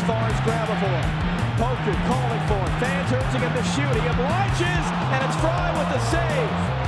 Forrest Grabavoy. Poker calling for it. Fans urging him to shoot. He obliges, and it's Fry with the save.